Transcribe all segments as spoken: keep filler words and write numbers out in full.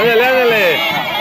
Ándale, ándale.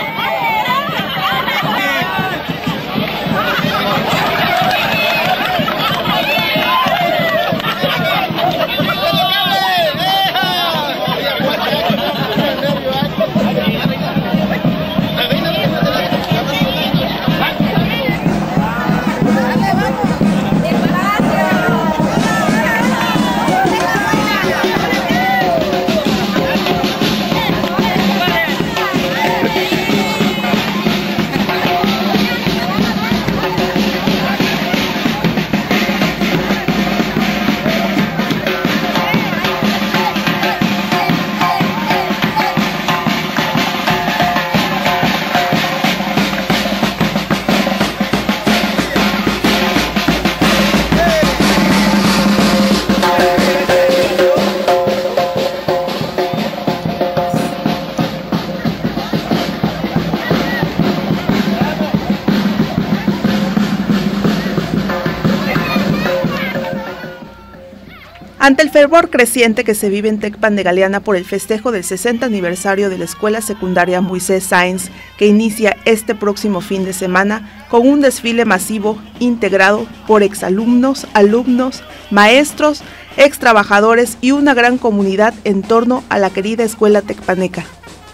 Ante el fervor creciente que se vive en Tecpan de Galeana por el festejo del sesenta aniversario de la Escuela Secundaria Moisés Sáenz, que inicia este próximo fin de semana con un desfile masivo integrado por exalumnos, alumnos, maestros, extrabajadores y una gran comunidad en torno a la querida escuela tecpaneca.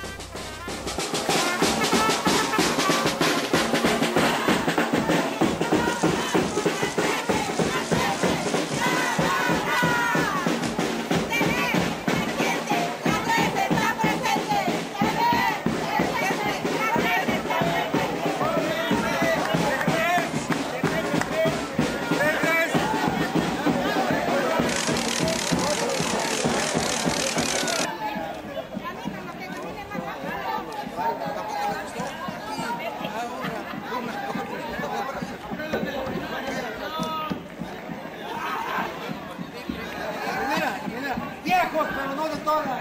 Viejos, pero no de todas.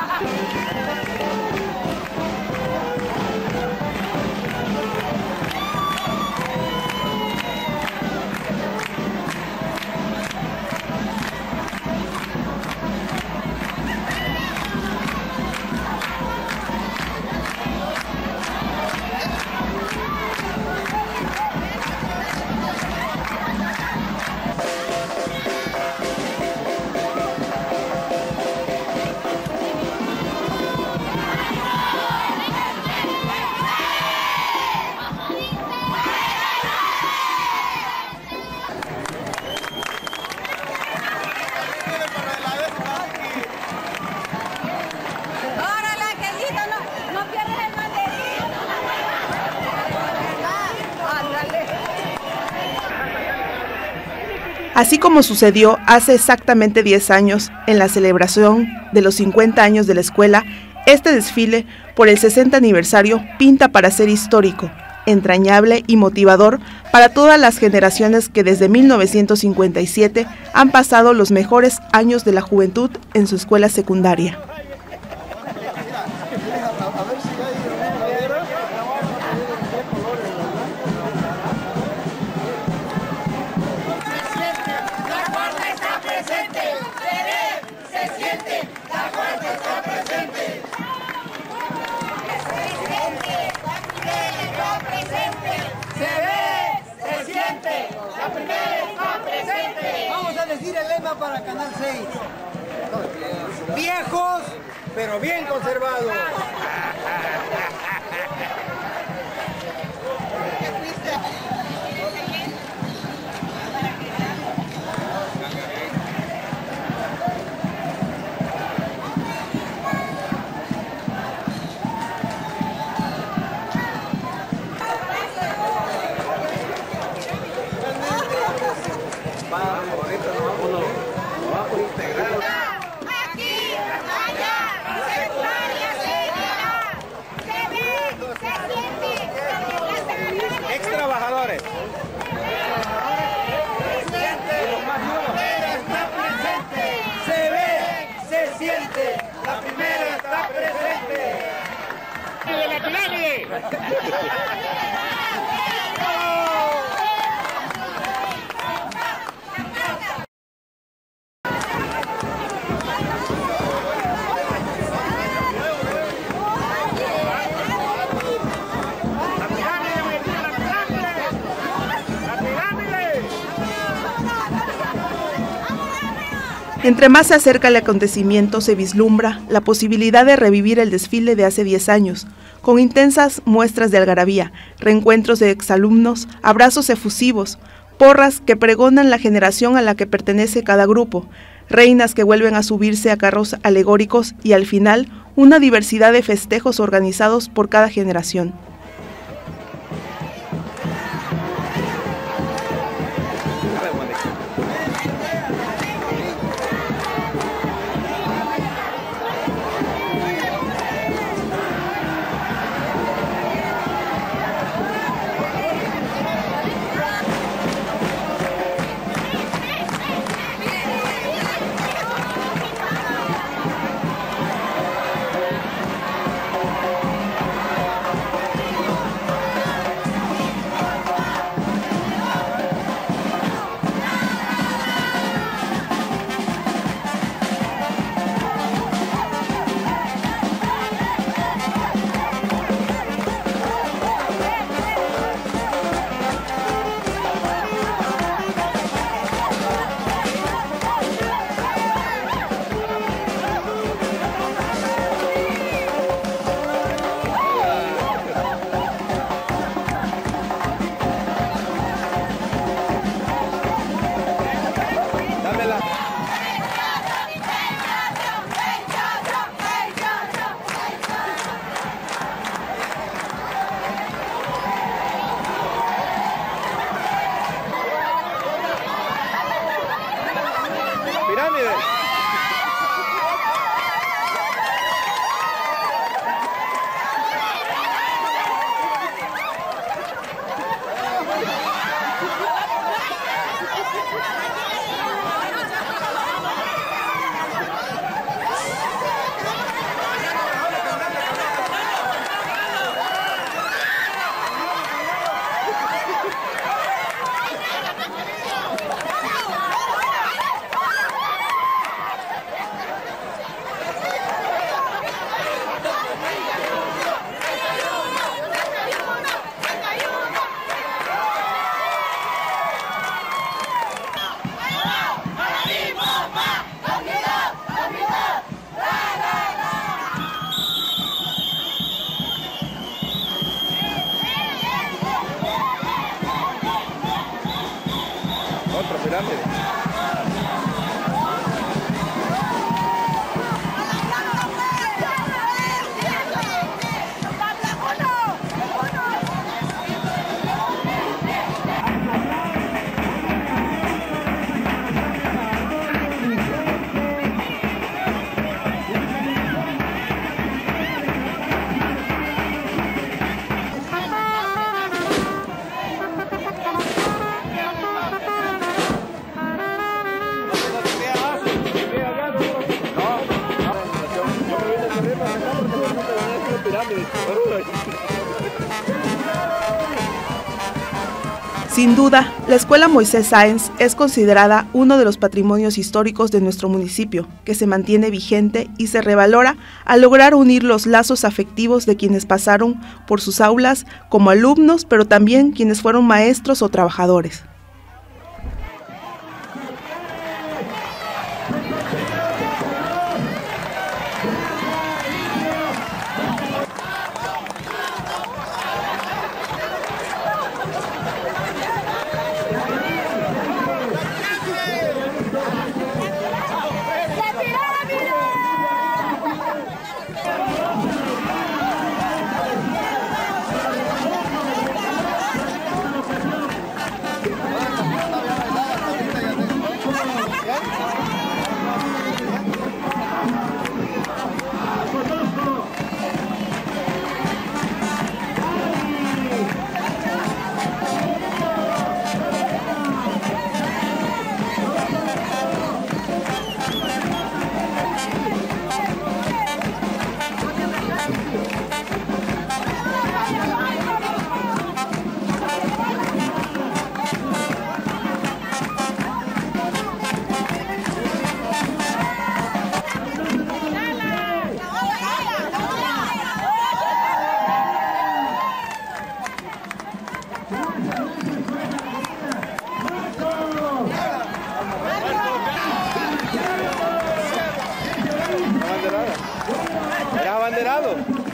Así como sucedió hace exactamente diez años en la celebración de los cincuenta años de la escuela, este desfile por el sesenta aniversario pinta para ser histórico, entrañable y motivador para todas las generaciones que desde mil novecientos cincuenta y siete han pasado los mejores años de la juventud en su escuela secundaria. Para Canal seis. Viejos, pero bien conservados. Trabajadores. Se ve, se siente, la primera está presente. ¡De la pirámide! Entre más se acerca el acontecimiento, se vislumbra la posibilidad de revivir el desfile de hace diez años, con intensas muestras de algarabía, reencuentros de exalumnos, abrazos efusivos, porras que pregonan la generación a la que pertenece cada grupo, reinas que vuelven a subirse a carros alegóricos y al final una diversidad de festejos organizados por cada generación. Pirámide. Otra pirámide. Sin duda, la Escuela Moisés Sáenz es considerada uno de los patrimonios históricos de nuestro municipio, que se mantiene vigente y se revalora al lograr unir los lazos afectivos de quienes pasaron por sus aulas como alumnos, pero también quienes fueron maestros o trabajadores. abanderado.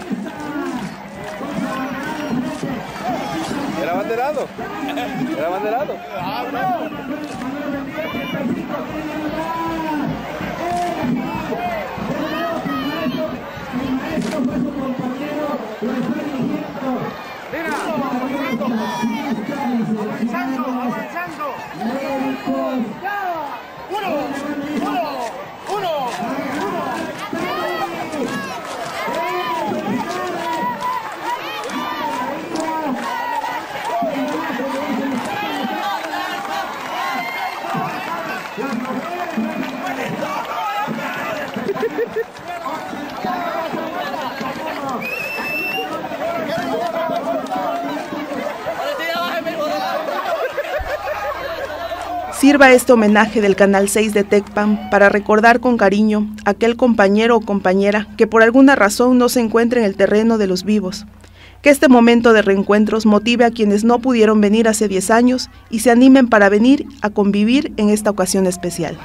Era abanderado. Era abanderado. Avanzando, avanzando. Uno, uno, uno, Sirva este homenaje del Canal seis de Tecpan para recordar con cariño a aquel compañero o compañera que por alguna razón no se encuentra en el terreno de los vivos. Que este momento de reencuentros motive a quienes no pudieron venir hace diez años y se animen para venir a convivir en esta ocasión especial.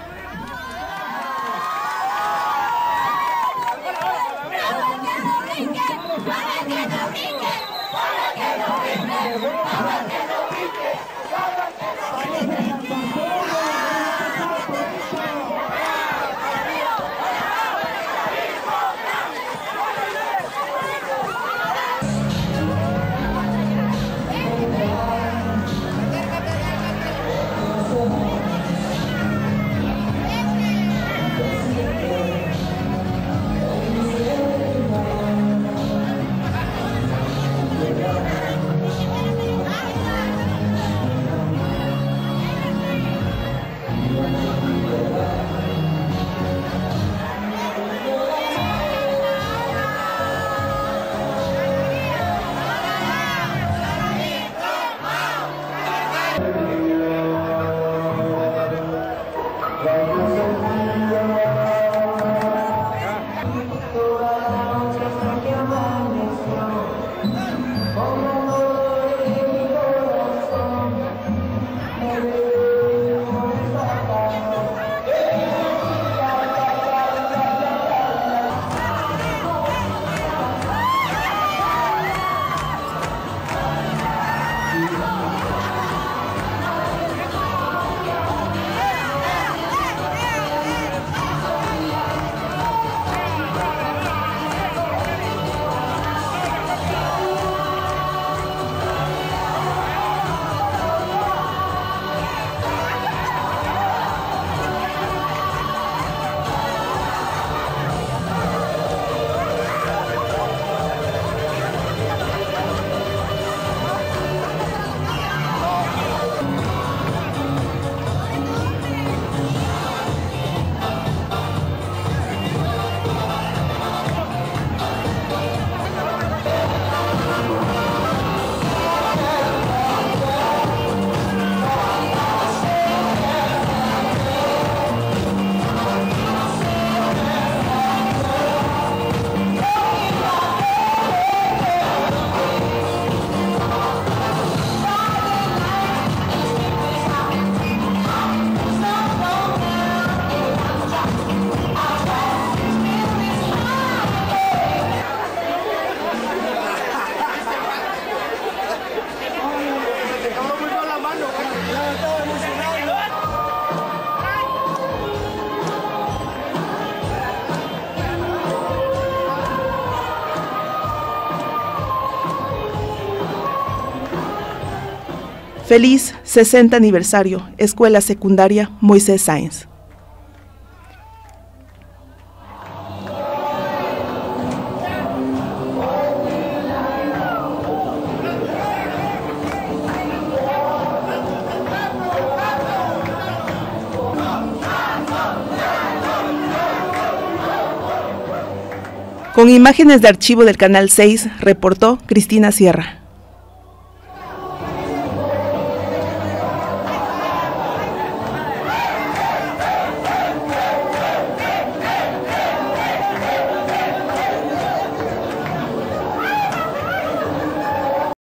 Feliz sesenta aniversario, Escuela Secundaria Moisés Sáenz. Con imágenes de archivo del Canal seis, reportó Cristina Sierra.